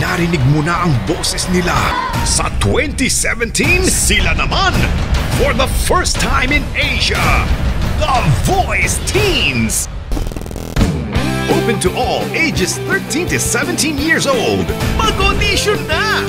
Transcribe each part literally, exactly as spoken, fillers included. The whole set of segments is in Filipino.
narinig mo na ang boses nila. Sa twenty seventeen, sila naman, for the first time in Asia, The Voice Teens! Open to all ages thirteen to seventeen years old. Mag-audition na!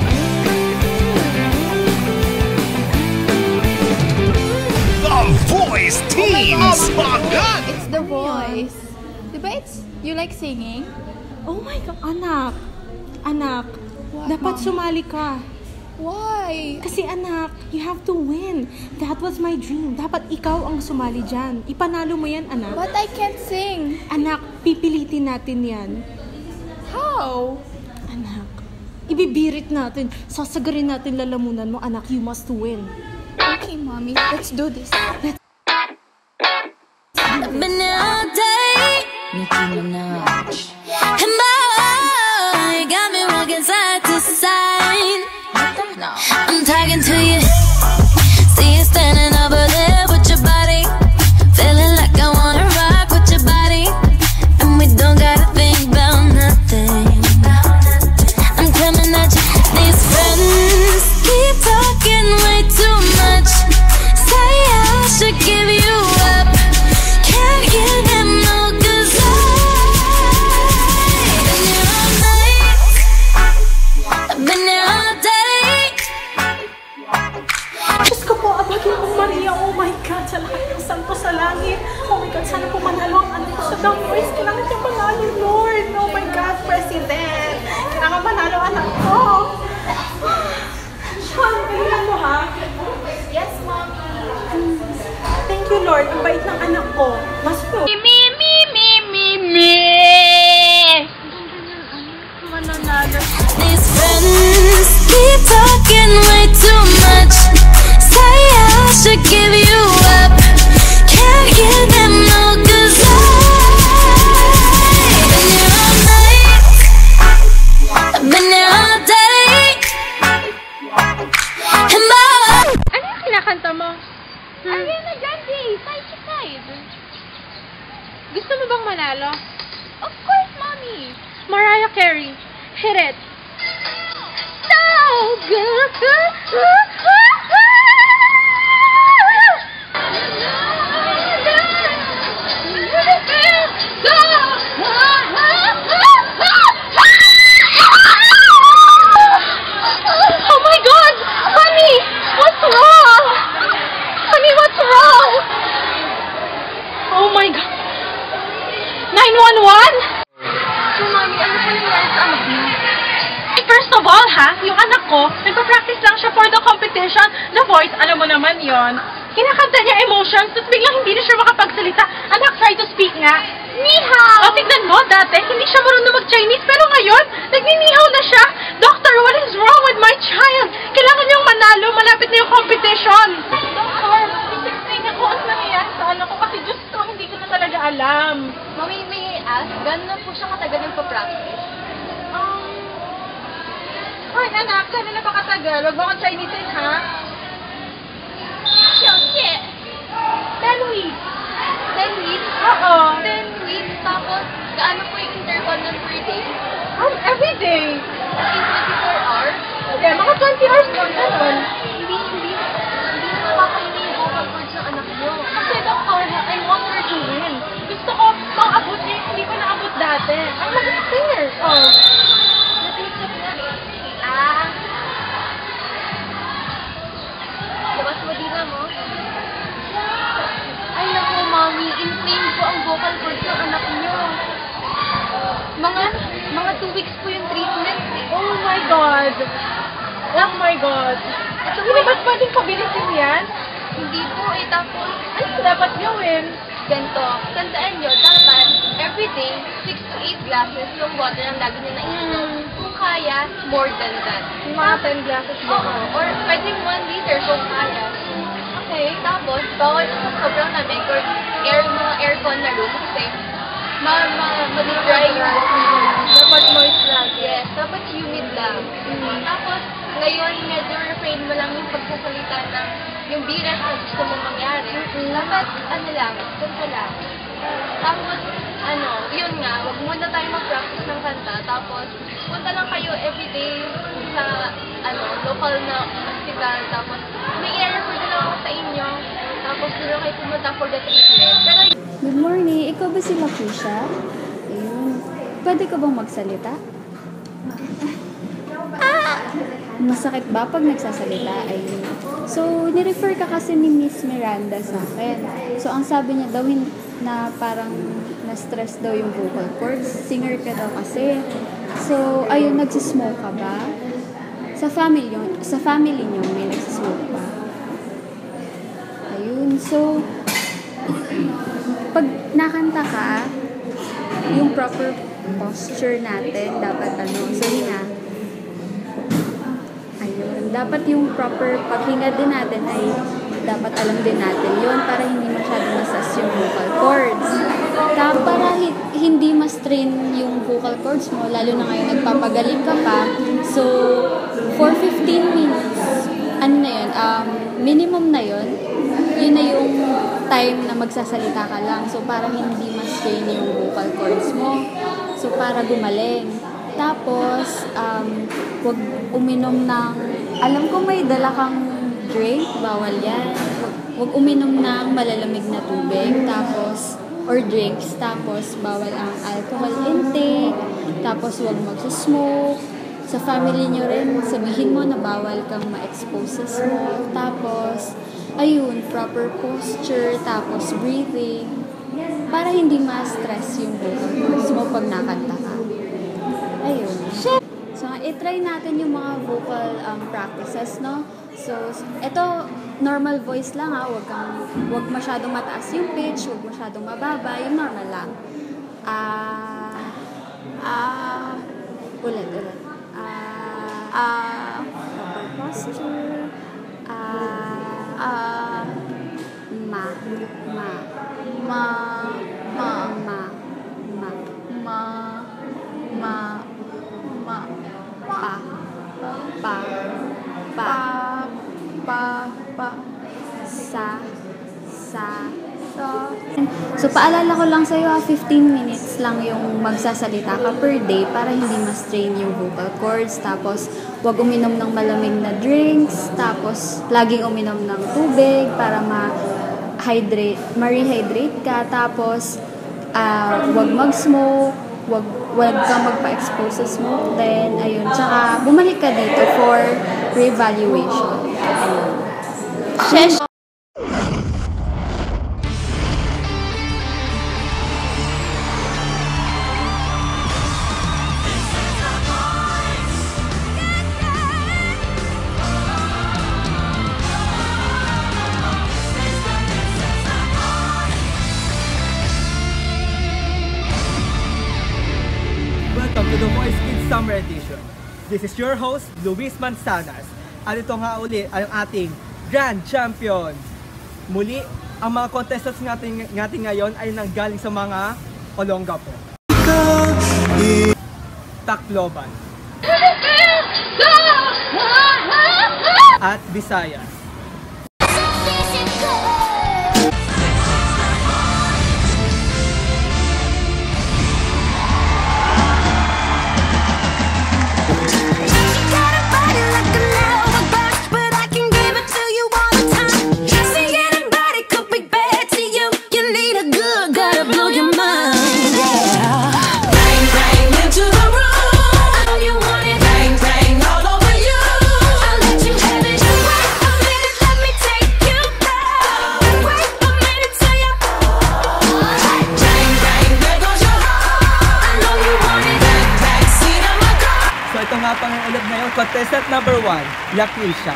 The Voice Teens! Bagan! It's The Voice. Diba it's, you like singing? Oh my God, anak. Anak, What, dapat Mom? sumali ka. Why? Kasi anak, you have to win. That was my dream. Dapat ikaw ang sumali dyan. Ipanalo mo yan, anak. But I can't sing. Anak, pipilitin natin yan. How? Anak, ibibirit natin. Sasagarin natin lalamunan mo, anak. You must win. Okay, Mommy. Let's do this. Let's I've been here all day, Nicki Minaj. And boy, you got me walking side to side. I'm talking to you. See you standing over there with your body, feeling like I wanna rock with your body, and we don't gotta think about nothing. I'm coming at you. These friends keep talking way too much. Say I should give you up. Can't give them no good sign. Been here all night. I've been here all day. Diyos ko po, abagin mo, Maria. Oh my God, sa lahat ng santo sa langit. Oh my God, sana po manalo ang anak ko sa The Voice. Kailangan niya manalo, Lord. Oh my God, President. Kailangan manalo ang anak ko. Sean, kailangan mo ha? Yes, Mommy. Thank you, Lord. Ang bait ng anak ko. Mas po. Me, me, me, me, me. Mananalo. These friends keep talking way too much. Say I should give you up. Can't give them no good sign. Been here all night. I've been here all day. And boy, Ano yung kinakanta mo? Ariana Grande, Side to Side. Gusto mo bang manalo? Of course, Mommy. Mariah Carey, hit it. So good. Oh my God! Honey, what's wrong? Honey, what's wrong? Oh my God! nine one one? So, Mommy, ano po nangyari sa anak niyo? Eh, first of all, ha, yung anak ko, nagpa-practice lang siya for the competition. The Voice, alam mo naman yon. Kinakanta niya emotions, tapos biglang hindi na siya makapagsalita. Anak, try to speak nga. Ni hao! O, tignan mo, dati, hindi siya marunong mag-Chinese, pero ngayon, nagninihaw na siya. Doctor, what is wrong with my child? Kailangan niyang manalo, malapit na yung competition. Doctor, please explain niya kung ano nangyayari sa anak ko, kasi Diyos ko, hindi ko na talaga alam. Mami, may ask, gano'n na po siya katagal nagpa-practice? Um, Ay, anak, gano'n na pa katagal? Wag mo akong Chinesein, ha? Shit! ten weeks. ten weeks? Oo. ten weeks, tapos, gaano po yung interval nun per day? Um, every day. Okay, twenty-four hours? Okay, mga twenty hours lang naman. Hindi, hindi, hindi na nakakainin yung vocal cords ng anak niyo. Kasi, doctor, I want her to win. Gusto ko, pang-abot niya yung hindi ko naabot dati. Ang maging singer. Oh. Ah. Labas mo din na mo? Ay, naku, Mommy. Inflamed po ang vocal cords ng anak niyo. Mga, mga two weeks po yung treatment. Oh my God. Oh my God. So, hindi ba pwedeng pabilisin yan? Hindi po eh. Tapos, ano dapat gawin? Ganito. Tandaan nyo, dapat everyday, six to eight glasses yung water ang lagi nyo naiinom. Mm. Kung kaya, more than that. Yung mga ten glasses ba? Oo. Or pwedeng one liter kung kaya. Okay. Tapos, bawal sobrang lamig or air, mga aircon na room kasi ma, ma, ma-dry yung dapat moist lang. Yes. Dapat humid lang. Mm-hmm. Tapos, ngayon, medyo refrain mo lang yung pagsasalita ng yung biras na gusto mo mangyari. Mm-hmm. Dapat, ano lang, ganito lang. Tapos, ano, yun nga, wag muna tayo mag-practice ng kanta. Tapos, punta lang kayo birthday sa ano local na festival. Tapos may i-refer din ako sa inyo. Tapos doon kayo pumunta for the treatment. Pero Good morning. Ikaw ba si Lakeisha? Ayun. Pwede ka bang magsalita? Ah! Masakit ba pag nagsasalita? Ayun. So, nirefer ka kasi ni Miss Miranda sa akin. So, ang sabi niya daw na parang na-stress daw yung vocal cords. Singer ka daw kasi. So, ayun, nagsismoke ka ba? Sa family, sa family niyo, may nagsismoke ba? Ayun. So, pag nakanta ka, yung proper posture natin, dapat ano, sorry na, ayun, dapat yung proper paghinga din natin ay dapat alam din natin yun para hindi masyado masas yung vocal cords. Tapos para hindi ma-strain yung vocal cords mo, lalo na ngayon nagpapagaling ka pa, so, for fifteen minutes, ano na yun, um, minimum na yun, yun na yung time na magsasalita ka lang. So, para hindi ma-strain yung vocal cords mo. So, para gumaling. Tapos, um, huwag uminom ng, alam ko may dala kang drink, bawal yan. Huwag, huwag uminom ng malalamig na tubig. Tapos, or drinks. Tapos, bawal ang alcohol intake. Tapos, huwag mag-smoke. Sa family nyo rin, sabihin mo na bawal kang ma-expose sa smoke. Tapos, ayun, proper posture, tapos breathing, para hindi ma-stress yung vocal cords mo pag nakanta ka. Ayun. So, i-try natin yung mga vocal um, practices, no? So, ito, normal voice lang ha, huwag kang, huwag masyadong mataas yung pitch, huwag masyadong mababa, yung normal lang. Ah, ah, ulit, ulit. Ah, ah, proper posture, ah, Ah, uh, ma, ma, ma, ma, ma, ma, ma, ma, ma, pa, pa, pa, pa, pa, sa, sa, so. So, paalala ko lang sa'yo, fifteen minutes lang yung magsasalita ka per day para hindi ma-strain yung vocal cords. Tapos, huwag uminom ng malamig na drinks. Tapos, laging uminom ng tubig para ma-hydrate, ma-rehydrate ka. Tapos, uh, huwag mag-smoke. Huwag, huwag kang magpa-expose sa smoke. Then, ayun. Tsaka, bumalik ka dito for re-evaluation. Ayun. Shesh! Welcome to the Voice Kids Summer Edition. This is your host, Luis Manzanas. At ito nga uli ang ating Grand Champion. Muli, ang mga contestants natin, natin ngayon ay nanggaling sa mga Olongapo, Tacloban, at Visayas. Ito nga pang ulit ngayon, contestant number one, Lakeisha.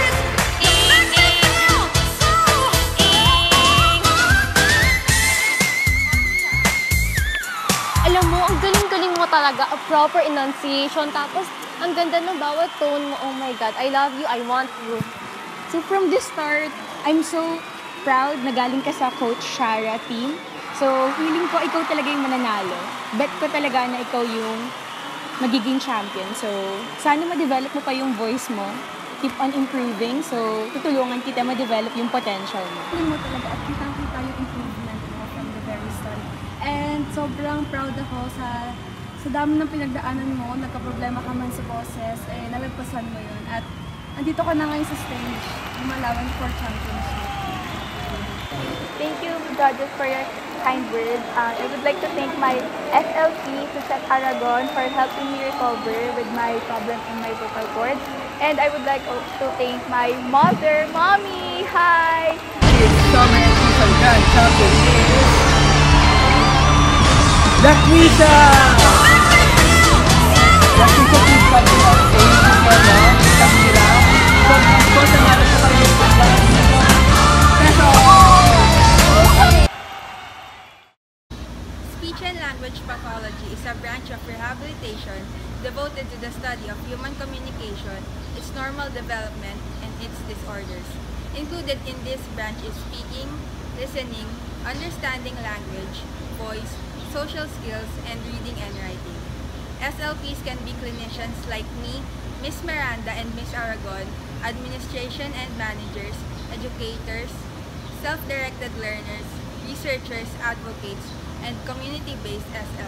alam mo, ang galing-galing mo talaga, a proper enunciation, tapos ang ganda ng bawat tone mo. Oh my God, I love you, I want you. So from the start, I'm so proud na galing ka sa Coach Shara team. So feeling ko ikaw talaga yung mananalo. Bet ko talaga na ikaw yung magiging champion. So, sana ma-develop mo pa yung voice mo. Keep on improving. So, tutulungan kita ma-develop yung potential mo. Alam mo talaga at kitang-kita yung improvement mo from the very start. And sobrang proud ako sa sa dami ng pinagdaanan mo, nagka-problema ka man sa boses, eh, nalagpasan mo yun. At andito ka na ngayon sa stage, lumalaban for championship. Thank you, judges, for your kind words. Uh, I would like to thank my S L P, Suzette Aragon, for helping me recover with my problem in my vocal cords. And I would like to thank my mother, Mommy! Hi! It's summer edition grand champion is Laquisha! Laquisha, please come to our stage. Come sila. So, so, sa mga sa pag-ibig Speech and language pathology is a branch of rehabilitation devoted to the study of human communication, its normal development, and its disorders. Included in this branch is speaking, listening, understanding language, voice, social skills, and reading and writing. S L Ps can be clinicians like me, Miss Miranda, and Miss Aragon, administration and managers, educators, self-directed learners, researchers, advocates, and community-based S